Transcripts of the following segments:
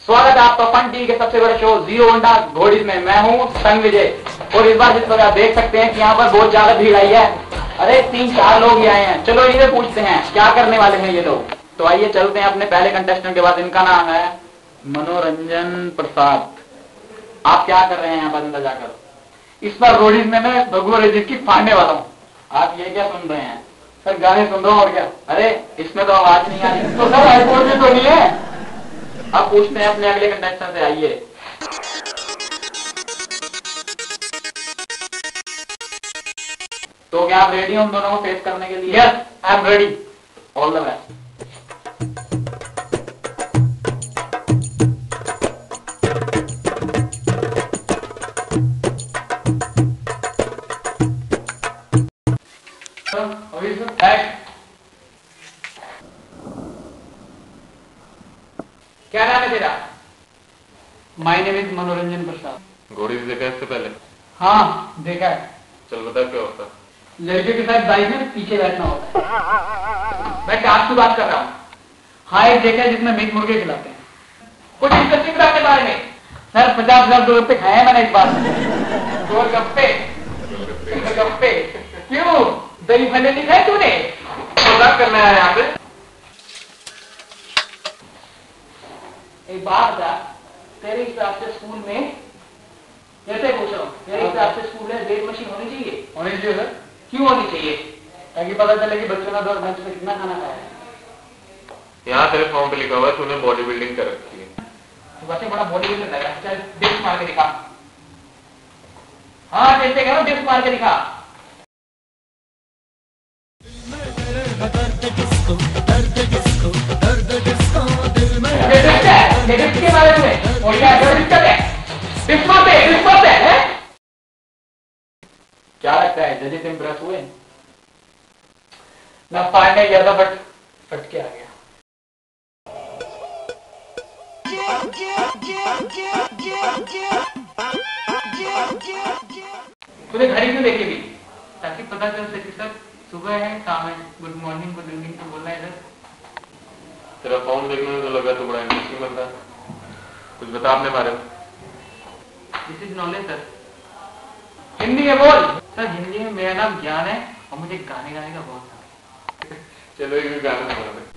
स्वागत है आपका फन टीवी के सबसे बड़े शो जीरो होंडा घोड़ीज में। मैं हूँ संग विजय और इस बार जिस तरह आप देख सकते हैं कि यहाँ पर बहुत ज्यादा भीड़ आई है। अरे 3-4 लोग ही आए हैं। चलो इन्हें पूछते हैं क्या करने वाले हैं ये लोग। तो आइए चलते हैं अपने पहले कंटेस्टेंट के बाद। इनका नाम है मनोरंजन प्रसाद। आप क्या कर रहे हैं यहाँ पर अंदर जाकर? इस बार घोड़ीज में मैं भगवान रजित की फाड़ने वाला हूँ। आप ये क्या सुन रहे हैं? सर गाने सुन रहा हूँ। और क्या? अरे इसमें तो आवाज नहीं आ रही। तो सर एयरपोर्ट में तो नहीं है। अब पूछते हैं अपने अगले कंटेस्टेंट से। आइए। तो क्या आप रेडी हो हम दोनों को फेस करने के लिए? Yes, I am ready. All the best. क्या नाम है तेरा? माय नेम इज मनोरंजन प्रसाद। घोड़ी देखा इससे पहले? हाँ देखा है। चल बता क्या होता है? लड़के के साथ बाइक में पीछे बैठना होता है। मैं टास्क की बात कर रहा हूँ। हाँ एक देखा है जिसमें मीट मुर्गे खिलाते हैं। कुछ इंटरेस्टिंग बात के बारे में। सर 50,000 गोलगप्पे खाए हैं मैंने इस बार। गोलगप्पे गोलगप्पे क्यों? दही भले नहीं खाए तूने? मजाक करना है यहाँ पे। एक बात बता, तेरे हिसाब से स्कूल में कैसे पूछ रहा हूँ, तेरे हिसाब से स्कूल में वेट मशीन होनी चाहिए? होनी चाहिए सर। क्यों होनी चाहिए? ताकि पता चले कि बच्चों ने दो लंच में कितना खाना खाया है। यहाँ तेरे फॉर्म पे लिखा हुआ है तूने बॉडी बिल्डिंग कर रखी है। तो वैसे बड़ा बॉडी बिल्डर लग रहा है। चल डिस्क मार के दिखा। हाँ जैसे कहो डिस्क मार के दिखा। डिस्क के बारे में और क्या दिक्कत है? डिस्क मारते हैं। क्या लगता है जजेस इंप्रेस हुए? मैं फाड़ने गया था बट फट के आ गया। तूने घड़ी क्यों देखी भी? ताकि पता चल सके सर सुबह है शाम है। गुड मॉर्निंग गुड इवनिंग तो बोलना है सर। तेरा फॉर्म देखने में तो लगा तो बड़ा इंटरेस्टिंग बन रहा है। कुछ बता अपने बारे में। This is knowledge sir. Hindi में बोल। सर हिंदी में मेरा नाम ज्ञान है और मुझे गाने गाने का बहुत शौक है। चलो एक गाना सुना दे।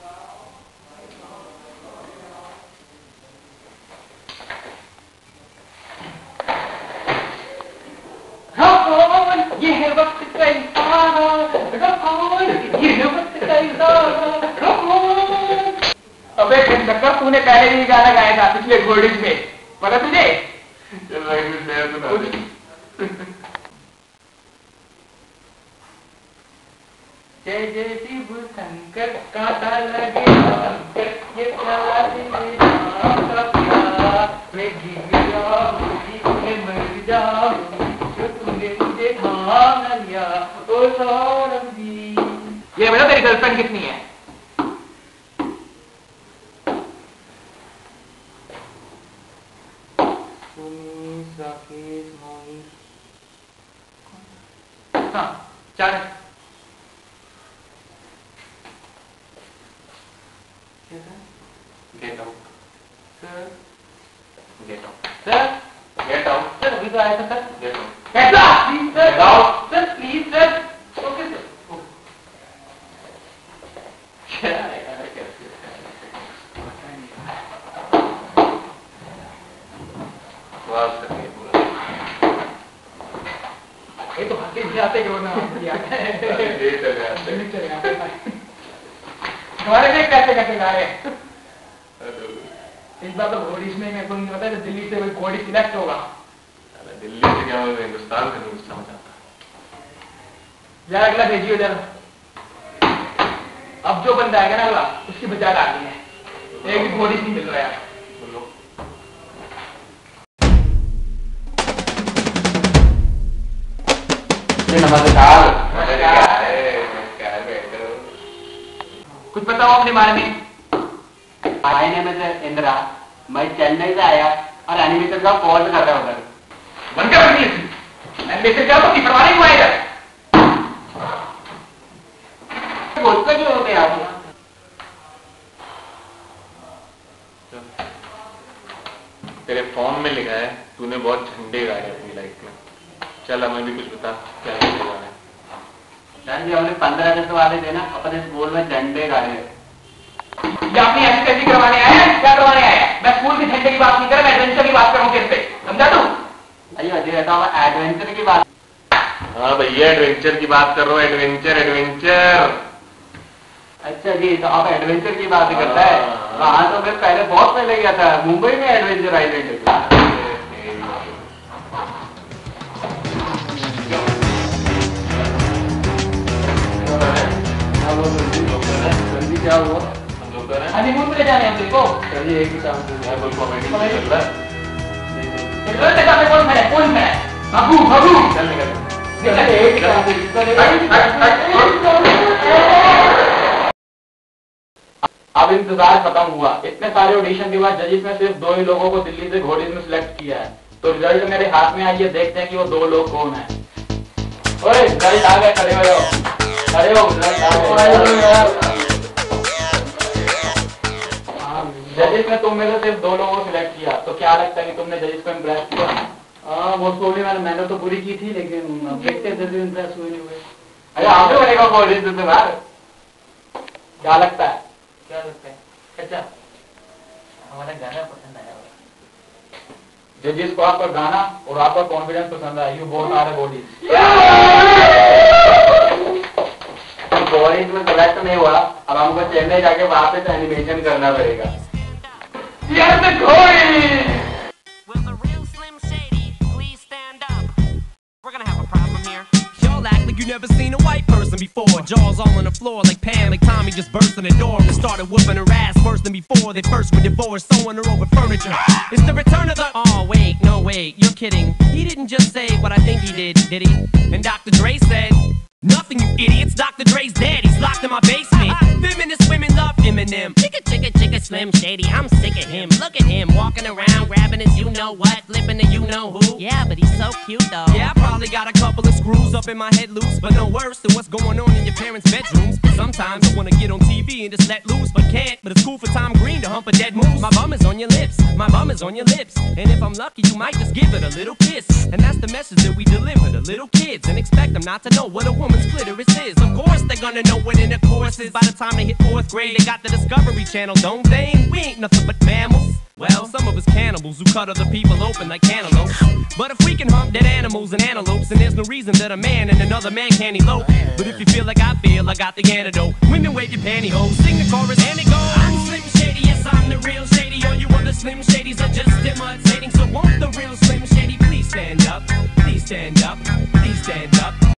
ये है वक्त का इशारा, ये है वक्त का इशारा। अबे कंडक्टर तूने पहले भी गाना गाया था पिछले घोड़ीज में, पता तुझे? चल भाई कुछ नया सुना दे। जय जय शिव शंकर कांटा लगे शंकर ये प्याला तेरे नाम का प्यार मैं मर जाऊं जो तूने मुझे ठान लिया ओ सौरभ जी। ये बता तेरी गर्लफ्रेंड कितनी है? हाँ 4 है। Get out sir get out sir get out sir अभी तो आया था सर। गेट आउट कैसा please sir sir please sir. Okay sir. क्या यार कैसे आवाज करके पूरा ये तो हंसी भी आते क्यों ना हमारे देख कैसे कैसे गा रहे हैं। इस बार तो घोड़ी में मेरे को नहीं पता है दिल्ली से कोई घोड़ी सिलेक्ट होगा। दिल्ली से क्या होगा हिंदुस्तान का न्यूज समझ आता है। यार अगला भेजिए जरा। अब जो बंदा आएगा ना अगला उसकी बजा डालनी है। एक भी घोड़ी नहीं मिल रहा है। नमस्कार। कुछ बताओ अपने बारे में। My name is Indira. मैं चेन्नई से आया और एनिमेशन का कोर्स कर रहा हूँ उधर। बनकर एनिमेशन क्या तो पिछवाड़े क्यों आएगा? बोलते क्यों होते आप? तेरे फोन में लिखा है तूने बहुत झंडे गाड़े अपनी लाइफ में। चल हमें भी कुछ बता, क्या झंडे गाड़े? सर जी हमने 15 अगस्त वाले दिन अपने स्कूल में झंडे गाड़े। ये अपनी ऐसी कैसी करवाने आए हैं? क्या करवाने आए हैं? मैं स्कूल के झंडे की बात नहीं कर रहा, मैं एडवेंचर की बात करूँ किस पे, समझा तू? अरे अजी रहता हूँ एडवेंचर की बात। हाँ भैया एडवेंचर की बात कर रहा हूँ, एडवेंचर एडवेंचर। अच्छा जी, तो आप एडवेंचर की बात करता है? हाँ तो मैं पहले बहुत पहले गया था मुंबई में एडवेंचर आइलैंड। क्या हुआ? हनीमून पे ले जाने हैं तेरे को? चलिए एक ही काम से कोई कॉमेडी चल रहा है। कौन है? कौन है? बाबू बाबू चल निकल। अब इंतजार खत्म हुआ। इतने सारे ऑडिशन के बाद जजेस में सिर्फ 2 ही लोगों को दिल्ली से घोड़ीज में सिलेक्ट किया है। तो रिजल्ट मेरे हाथ में आइए, देखते हैं कि वो 2 लोग कौन है। ओए रिजल्ट आ गया, खड़े हो जाओ, खड़े हो, रिजल्ट आ गया। जजेस में तुम में से सिर्फ 2 लोगों को सिलेक्ट किया, तो क्या लगता है कि तुमने जजेस को इम्प्रेस किया? वो स्टोरी मैंने तो पूरी की थी, लेकिन देखते थे इम्प्रेस हुए नहीं हुए। अरे आप तो बनेगा घोड़ीज से बाहर। क्या लगता है? क्या लगता है? अच्छा हमारा गाना पसंद आया। जजेस को आपका गाना और आपका कॉन्फिडेंस पसंद आया। You both are bodies. Bodies में सेलेक्ट नहीं हुआ, अब हमको चेन्नई जाके वापस एनिमेशन करना पड़ेगा। Yes, the Corey! Will the real Slim Shady please stand up? We're gonna have a problem here. Y'all act like you never seen a white person before. Jaws all on the floor like Pam, like Tommy just burst in the door and started whooping her ass worse than before. They first were divorced, sewing her over furniture. It's the return of the... Oh, wait, no, wait, you're kidding. He didn't just say what I think he did he? And Dr. Dre said... Nothing, you idiots. Dr. Dre's dead. He's locked in my basement. Feminist women love Eminem. Chicka, Slim Shady. I'm sick of him. Look at him walking around, grabbing his you-know-what, flipping the you-know-who. Yeah, but he's so cute, though. Yeah, I probably got a couple of screws up in my head loose, but no worse than what's going on in your parents' bedrooms. Sometimes I wanna get on TV and just let loose, but can't. But it's cool for Tom Green to hump a dead moose. My bum is on your lips. My bum is on your lips. And if I'm lucky, you might just give it a little kiss. And that's the message that we deliver to little kids, and expect them not to know what a woman's clitoris is. Of course they're gonna know what intercourse is. By the time they hit 4th grade, they got the Discovery Channel, don't they? We ain't nothing but mammals. Well, some of us cannibals who cut other people open like cantaloupes. But if we can hump dead animals and antelopes, then there's no reason that a man and another man can't elope. But if you feel like I feel, I got the antidote. Women wave your pantyhose, sing the chorus and it goes. I'm Slim Shady, yes I'm the real Shady. All you other Slim Shadys are just imitating. So won't the real Slim Shady please stand up? Please stand up. Please stand up.